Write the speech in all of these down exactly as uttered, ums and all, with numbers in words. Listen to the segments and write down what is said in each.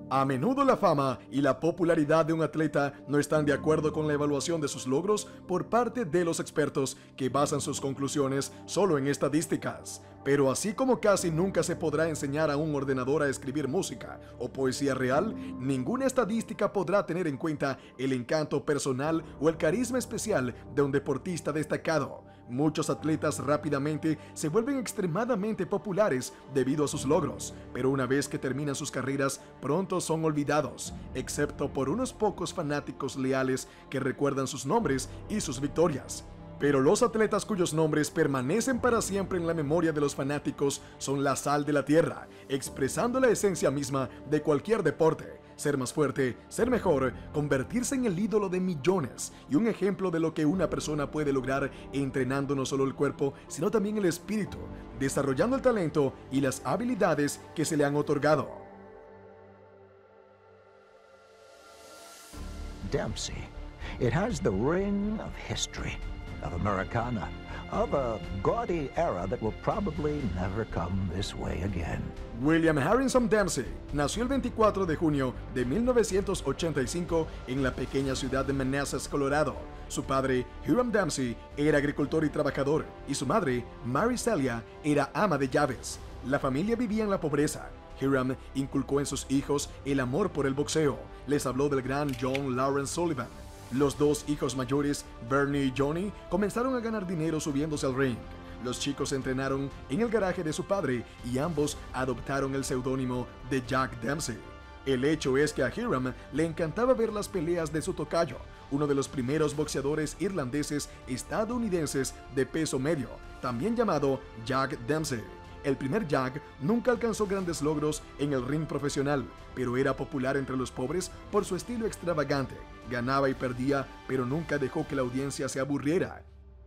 A menudo la fama y la popularidad de un atleta no están de acuerdo con la evaluación de sus logros por parte de los expertos que basan sus conclusiones solo en estadísticas. Pero así como casi nunca se podrá enseñar a un ordenador a escribir música o poesía real, ninguna estadística podrá tener en cuenta el encanto personal o el carisma especial de un deportista destacado. Muchos atletas rápidamente se vuelven extremadamente populares debido a sus logros, pero una vez que terminan sus carreras, pronto son olvidados, excepto por unos pocos fanáticos leales que recuerdan sus nombres y sus victorias. Pero los atletas cuyos nombres permanecen para siempre en la memoria de los fanáticos son la sal de la tierra, expresando la esencia misma de cualquier deporte: ser más fuerte, ser mejor, convertirse en el ídolo de millones y un ejemplo de lo que una persona puede lograr entrenando no solo el cuerpo, sino también el espíritu, desarrollando el talento y las habilidades que se le han otorgado. Dempsey. It has the ring of history, of Americana, of a gaudy era that will probably never come this way again. William Harrison Dempsey nació el veinticuatro de junio de mil novecientos ochenta y cinco en la pequeña ciudad de Manassas, Colorado. Su padre, Hiram Dempsey, era agricultor y trabajador, y su madre, Mary Celia, era ama de llaves. La familia vivía en la pobreza. Hiram inculcó en sus hijos el amor por el boxeo. Les habló del gran John Lawrence Sullivan. Los dos hijos mayores, Bernie y Johnny, comenzaron a ganar dinero subiéndose al ring. Los chicos entrenaron en el garaje de su padre y ambos adoptaron el seudónimo de Jack Dempsey. El hecho es que a Hiram le encantaba ver las peleas de su tocayo, uno de los primeros boxeadores irlandeses estadounidenses de peso medio, también llamado Jack Dempsey. El primer Jack nunca alcanzó grandes logros en el ring profesional, pero era popular entre los pobres por su estilo extravagante. Ganaba y perdía, pero nunca dejó que la audiencia se aburriera.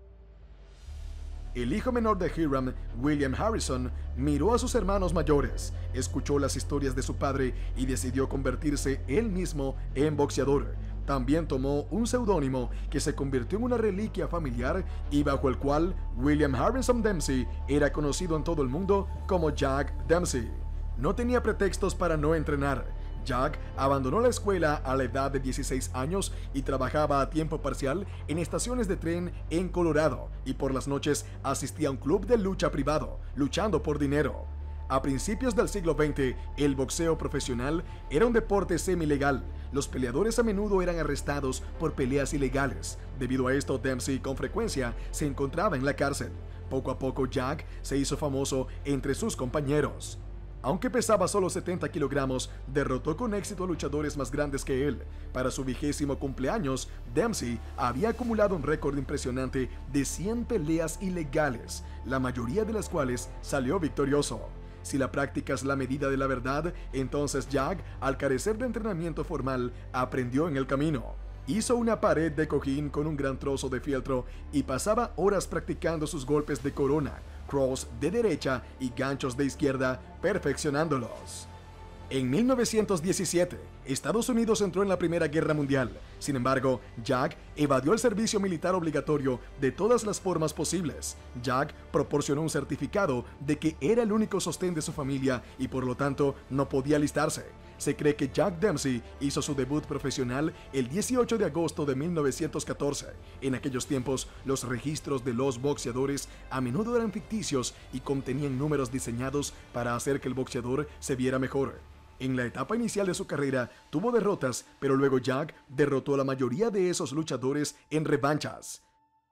El hijo menor de Hiram, William Harrison, miró a sus hermanos mayores, escuchó las historias de su padre y decidió convertirse él mismo en boxeador. También tomó un seudónimo que se convirtió en una reliquia familiar y bajo el cual William Harrison Dempsey era conocido en todo el mundo como Jack Dempsey. No tenía pretextos para no entrenar. Jack abandonó la escuela a la edad de dieciséis años y trabajaba a tiempo parcial en estaciones de tren en Colorado, y por las noches asistía a un club de lucha privado, luchando por dinero. A principios del siglo veinte, el boxeo profesional era un deporte semi-legal. Los peleadores a menudo eran arrestados por peleas ilegales. Debido a esto, Dempsey con frecuencia se encontraba en la cárcel. Poco a poco, Jack se hizo famoso entre sus compañeros. Aunque pesaba solo setenta kilogramos, derrotó con éxito a luchadores más grandes que él. Para su vigésimo cumpleaños, Dempsey había acumulado un récord impresionante de cien peleas ilegales, la mayoría de las cuales salió victorioso. Si la práctica es la medida de la verdad, entonces Jack, al carecer de entrenamiento formal, aprendió en el camino. Hizo una pared de cojín con un gran trozo de fieltro y pasaba horas practicando sus golpes de corona, cross de derecha y ganchos de izquierda, perfeccionándolos. En mil novecientos diecisiete, Estados Unidos entró en la Primera Guerra Mundial. Sin embargo, Jack evadió el servicio militar obligatorio de todas las formas posibles. Jack proporcionó un certificado de que era el único sostén de su familia y por lo tanto no podía alistarse. Se cree que Jack Dempsey hizo su debut profesional el dieciocho de agosto de mil novecientos catorce. En aquellos tiempos, los registros de los boxeadores a menudo eran ficticios y contenían números diseñados para hacer que el boxeador se viera mejor. En la etapa inicial de su carrera tuvo derrotas, pero luego Jack derrotó a la mayoría de esos luchadores en revanchas.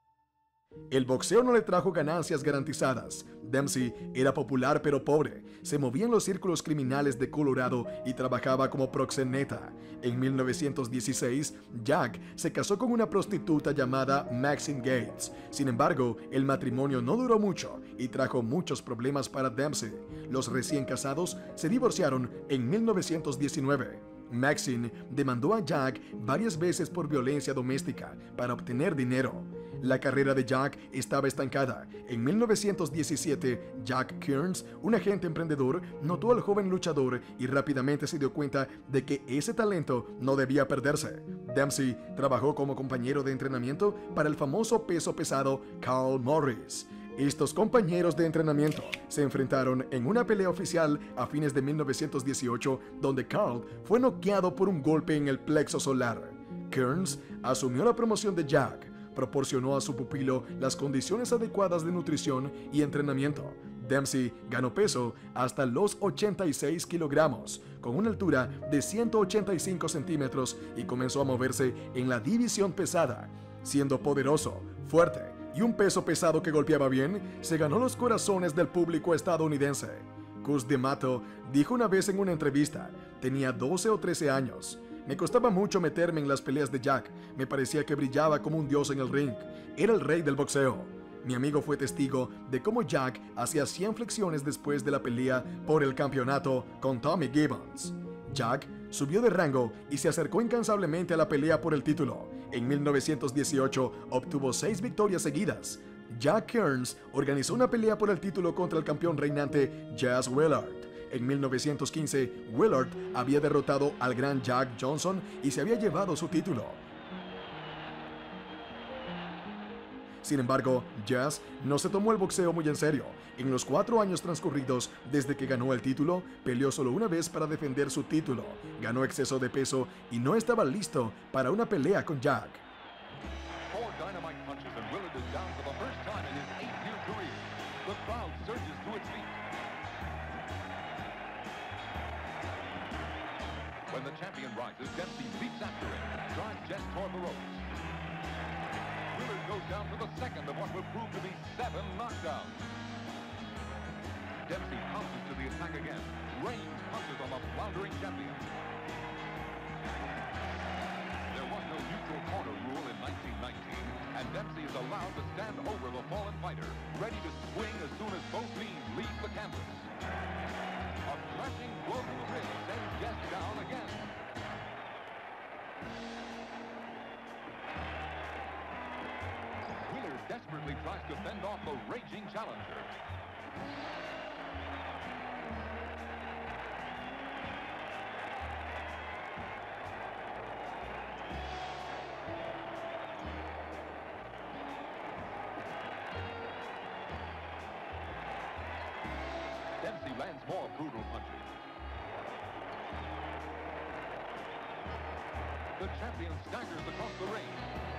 El boxeo no le trajo ganancias garantizadas. Dempsey era popular pero pobre. Se movía en los círculos criminales de Colorado y trabajaba como proxeneta. En mil novecientos dieciséis, Jack se casó con una prostituta llamada Maxine Gates. Sin embargo, el matrimonio no duró mucho y trajo muchos problemas para Dempsey. Los recién casados se divorciaron en mil novecientos diecinueve. Maxine demandó a Jack varias veces por violencia doméstica para obtener dinero. La carrera de Jack estaba estancada. En mil novecientos diecisiete, Jack Kearns, un agente emprendedor, notó al joven luchador y rápidamente se dio cuenta de que ese talento no debía perderse. Dempsey trabajó como compañero de entrenamiento para el famoso peso pesado Carl Morris. Estos compañeros de entrenamiento se enfrentaron en una pelea oficial a fines de mil novecientos dieciocho, donde Carl fue noqueado por un golpe en el plexo solar. Kearns asumió la promoción de Jack, proporcionó a su pupilo las condiciones adecuadas de nutrición y entrenamiento. Dempsey ganó peso hasta los ochenta y seis kilogramos, con una altura de ciento ochenta y cinco centímetros, y comenzó a moverse en la división pesada. Siendo poderoso, fuerte y un peso pesado que golpeaba bien, se ganó los corazones del público estadounidense. Cus D'Amato dijo una vez en una entrevista: tenía doce o trece años. Me costaba mucho meterme en las peleas de Jack, me parecía que brillaba como un dios en el ring, era el rey del boxeo. Mi amigo fue testigo de cómo Jack hacía cien flexiones después de la pelea por el campeonato con Tommy Gibbons. Jack subió de rango y se acercó incansablemente a la pelea por el título. En mil novecientos dieciocho obtuvo seis victorias seguidas. Jack Kearns organizó una pelea por el título contra el campeón reinante Jazz Willard. En mil novecientos quince, Willard había derrotado al gran Jack Johnson y se había llevado su título. Sin embargo, Jazz no se tomó el boxeo muy en serio. En los cuatro años transcurridos desde que ganó el título, peleó solo una vez para defender su título, ganó exceso de peso y no estaba listo para una pelea con Jack. When the champion rises, Dempsey leaps after him, drives Jess toward the ropes. Willard goes down for the second of what will prove to be seven knockdowns. Dempsey pounces to the attack again, rains punches on the floundering champion. There was no neutral corner rule in nineteen nineteen, and Dempsey is allowed to stand over the fallen fighter, ready to swing as soon as both knees leave the canvas. A crashing blow to the ribs sends Jess down again. Wheeler desperately tries to fend off the raging challenger. Dempsey lands more brutal punches. The champion staggers across the ring.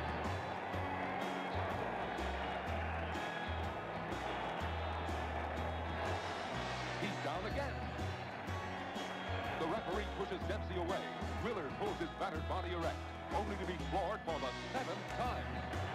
He's down again. The referee pushes Dempsey away. Willard pulls his battered body erect, only to be floored for the seventh time.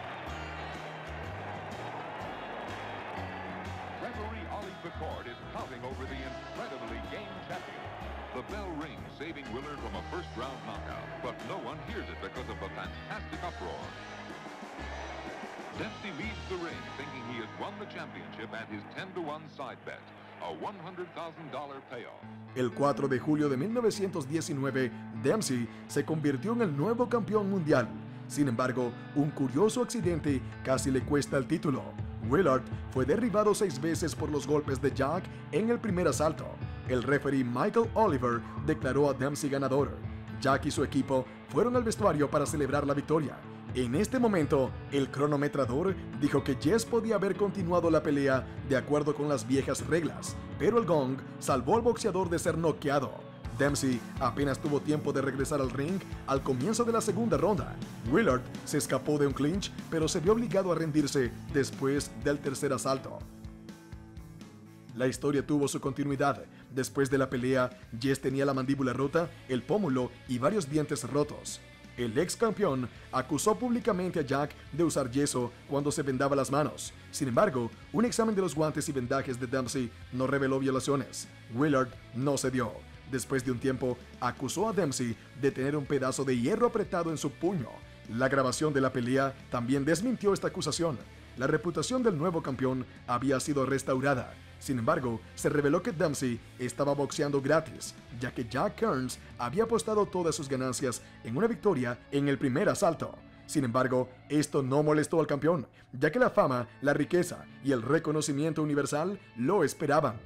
Referee Ollie Picord is counting over the incredibly game champion. The bell rings, saving Willard from a first-round knockout, but no one hears it because of the fantastic uproar. Dempsey leaves the ring, thinking he has won the championship at his ten to one side bet, a one hundred thousand dollar payoff. El cuatro de julio de mil novecientos diecinueve, Dempsey se convirtió en el nuevo campeón mundial. Sin embargo, un curioso accidente casi le cuesta el título. Willard fue derribado seis veces por los golpes de Jack en el primer asalto. El referee Michael Oliver declaró a Dempsey ganador. Jack y su equipo fueron al vestuario para celebrar la victoria. En este momento, el cronometrador dijo que Jess podía haber continuado la pelea de acuerdo con las viejas reglas, pero el gong salvó al boxeador de ser noqueado. Dempsey apenas tuvo tiempo de regresar al ring al comienzo de la segunda ronda. Willard se escapó de un clinch, pero se vio obligado a rendirse después del tercer asalto. La historia tuvo su continuidad. Después de la pelea, Jess tenía la mandíbula rota, el pómulo y varios dientes rotos. El ex campeón acusó públicamente a Jack de usar yeso cuando se vendaba las manos. Sin embargo, un examen de los guantes y vendajes de Dempsey no reveló violaciones. Willard no cedió. Después de un tiempo, acusó a Dempsey de tener un pedazo de hierro apretado en su puño. La grabación de la pelea también desmintió esta acusación. La reputación del nuevo campeón había sido restaurada. Sin embargo, se reveló que Dempsey estaba boxeando gratis, ya que Jack Kearns había apostado todas sus ganancias en una victoria en el primer asalto. Sin embargo, esto no molestó al campeón, ya que la fama, la riqueza y el reconocimiento universal lo esperaban.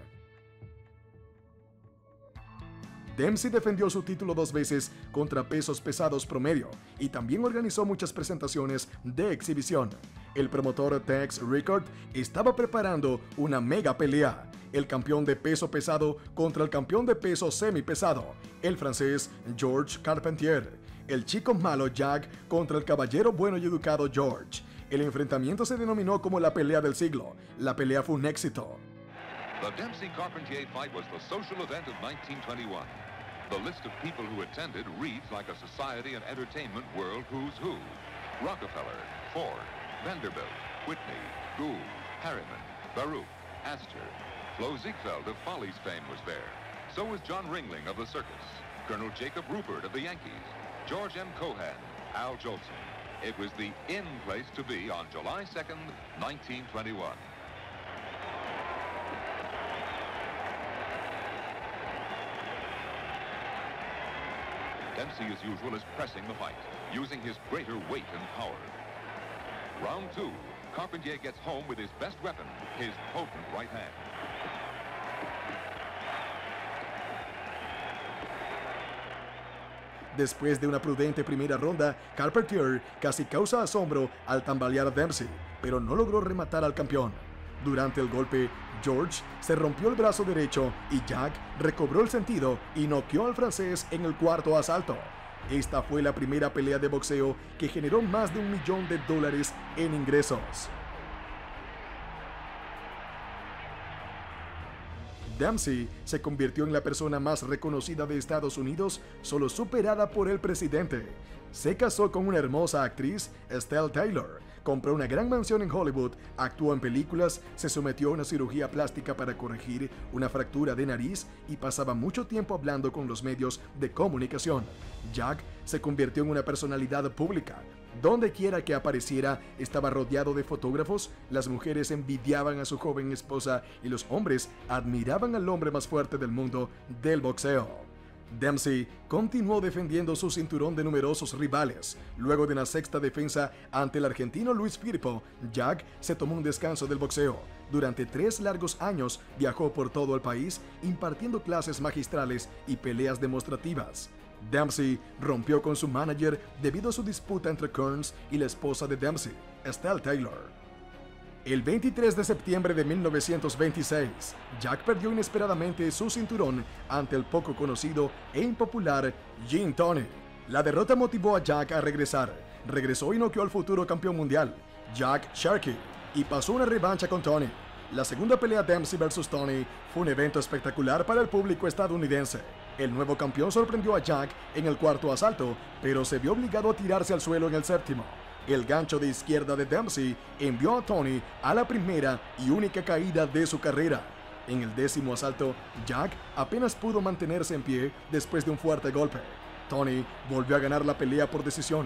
Dempsey defendió su título dos veces contra pesos pesados promedio y también organizó muchas presentaciones de exhibición. El promotor Tex Rickard estaba preparando una mega pelea. el campeón de peso pesado contra el campeón de peso semipesado, el francés Georges Carpentier. El chico malo Jack contra el caballero bueno y educado George. El enfrentamiento se denominó como la pelea del siglo. La pelea fue un éxito. The Dempsey-Carpentier fight was the social event of nineteen twenty-one. The list of people who attended reads like a society and entertainment world who's who. Rockefeller, Ford, Vanderbilt, Whitney, Gould, Harriman, Baruch, Astor. Flo Ziegfeld of Follies fame was there. So was John Ringling of the Circus, Colonel Jacob Rupert of the Yankees, George M. Cohan, Al Jolson. It was the in place to be on July second, nineteen twenty-one. Dempsey, as usual, is pressing the fight, using his greater weight and power. Round two, Carpentier gets home with his best weapon, his potent right hand. Después de una prudente primera ronda, Carpentier casi causa asombro al tambalear a Dempsey, pero no logró rematar al campeón. Durante el golpe, George se rompió el brazo derecho y Jack recobró el sentido y noqueó al francés en el cuarto asalto. Esta fue la primera pelea de boxeo que generó más de un millón de dólares en ingresos. Dempsey se convirtió en la persona más reconocida de Estados Unidos, solo superada por el presidente. Se casó con una hermosa actriz, Estelle Taylor, compró una gran mansión en Hollywood, actuó en películas, se sometió a una cirugía plástica para corregir una fractura de nariz y pasaba mucho tiempo hablando con los medios de comunicación. Jack se convirtió en una personalidad pública. Donde quiera que apareciera, estaba rodeado de fotógrafos, las mujeres envidiaban a su joven esposa y los hombres admiraban al hombre más fuerte del mundo del boxeo. Dempsey continuó defendiendo su cinturón de numerosos rivales. Luego de una sexta defensa ante el argentino Luis Firpo, Jack se tomó un descanso del boxeo. Durante tres largos años viajó por todo el país impartiendo clases magistrales y peleas demostrativas. Dempsey rompió con su manager debido a su disputa entre Kearns y la esposa de Dempsey, Estelle Taylor. El veintitrés de septiembre de mil novecientos veintiséis, Jack perdió inesperadamente su cinturón ante el poco conocido e impopular Gene Tunney. La derrota motivó a Jack a regresar. Regresó y noqueó al futuro campeón mundial, Jack Sharkey, y pasó una revancha con Tunney. La segunda pelea Dempsey versus Tunney fue un evento espectacular para el público estadounidense. El nuevo campeón sorprendió a Jack en el cuarto asalto, pero se vio obligado a tirarse al suelo en el séptimo. El gancho de izquierda de Dempsey envió a Tunney a la primera y única caída de su carrera. En el décimo asalto, Jack apenas pudo mantenerse en pie después de un fuerte golpe. Tunney volvió a ganar la pelea por decisión.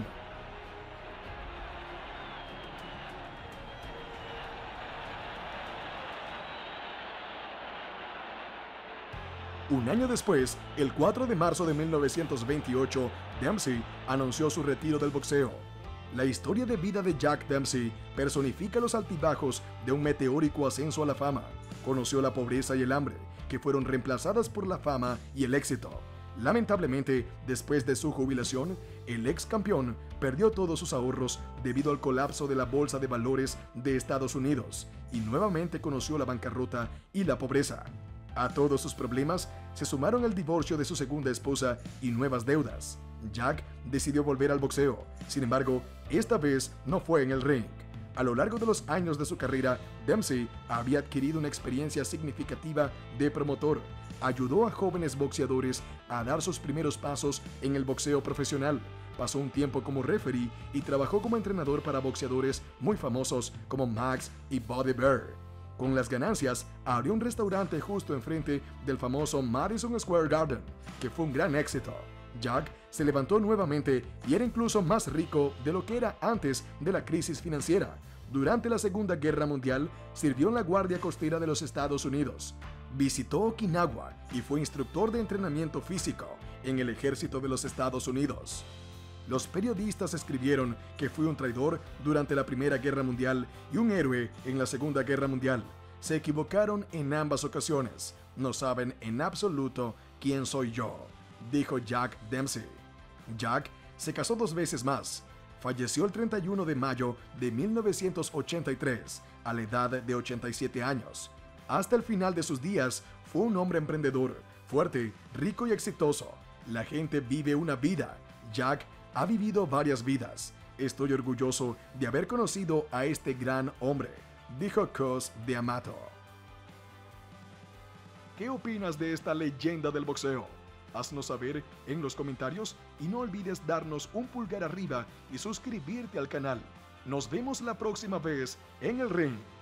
Un año después, el cuatro de marzo de mil novecientos veintiocho, Dempsey anunció su retiro del boxeo. La historia de vida de Jack Dempsey personifica los altibajos de un meteórico ascenso a la fama. Conoció la pobreza y el hambre, que fueron reemplazadas por la fama y el éxito. Lamentablemente, después de su jubilación, el ex campeón perdió todos sus ahorros debido al colapso de la bolsa de valores de Estados Unidos y nuevamente conoció la bancarrota y la pobreza. A todos sus problemas se sumaron el divorcio de su segunda esposa y nuevas deudas. Jack decidió volver al boxeo, sin embargo, esta vez no fue en el ring. A lo largo de los años de su carrera, Dempsey había adquirido una experiencia significativa de promotor. Ayudó a jóvenes boxeadores a dar sus primeros pasos en el boxeo profesional. Pasó un tiempo como referee y trabajó como entrenador para boxeadores muy famosos como Max y Buddy Bear. Con las ganancias, abrió un restaurante justo enfrente del famoso Madison Square Garden, que fue un gran éxito. Jack se levantó nuevamente y era incluso más rico de lo que era antes de la crisis financiera. Durante la Segunda Guerra Mundial, sirvió en la Guardia Costera de los Estados Unidos. Visitó Okinawa y fue instructor de entrenamiento físico en el ejército de los Estados Unidos. Los periodistas escribieron que fue un traidor durante la Primera Guerra Mundial y un héroe en la Segunda Guerra Mundial. Se equivocaron en ambas ocasiones. No saben en absoluto quién soy yo, dijo Jack Dempsey. Jack se casó dos veces más. Falleció el treinta y uno de mayo de mil novecientos ochenta y tres, a la edad de ochenta y siete años. Hasta el final de sus días, fue un hombre emprendedor, fuerte, rico y exitoso. La gente vive una vida. Jack ha vivido varias vidas. Estoy orgulloso de haber conocido a este gran hombre, dijo Cus D'Amato. ¿Qué opinas de esta leyenda del boxeo? Haznos saber en los comentarios y no olvides darnos un pulgar arriba y suscribirte al canal. Nos vemos la próxima vez en el ring.